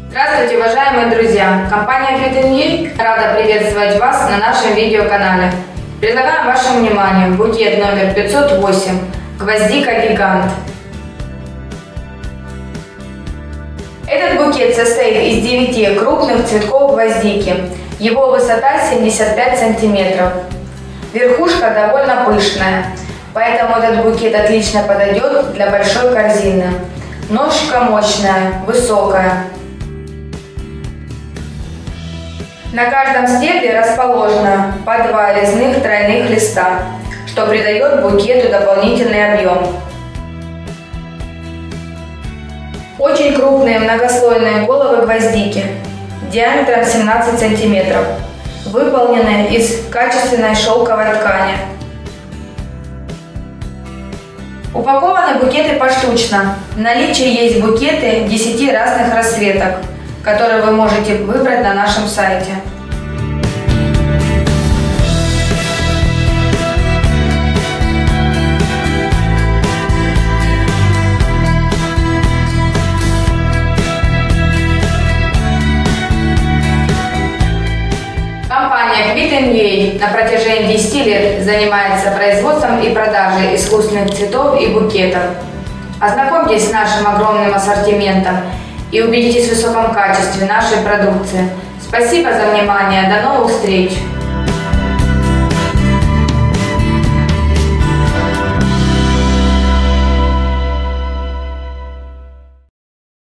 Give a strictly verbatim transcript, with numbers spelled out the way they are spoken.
Здравствуйте, уважаемые друзья! Компания Квитеньей рада приветствовать вас на нашем видеоканале. Предлагаем вашему вниманию букет номер пятьсот восемь «Гвоздика гигант». Этот букет состоит из девяти крупных цветков гвоздики. Его высота семьдесят пять сантиметров. Верхушка довольно пышная, поэтому этот букет отлично подойдет для большой корзины. Ножка мощная, высокая. На каждом стебле расположено по два резных тройных листа, что придает букету дополнительный объем. Очень крупные многослойные головы гвоздики диаметром семнадцать сантиметров, выполнены из качественной шелковой ткани. Упакованы букеты поштучно. В наличии есть букеты десяти разных расцветок, которые вы можете выбрать на нашем сайте. Компания Квитеньей на протяжении десяти лет занимается производством и продажей искусственных цветов и букетов. Ознакомьтесь с нашим огромным ассортиментом и убедитесь в высоком качестве нашей продукции. Спасибо за внимание. До новых встреч!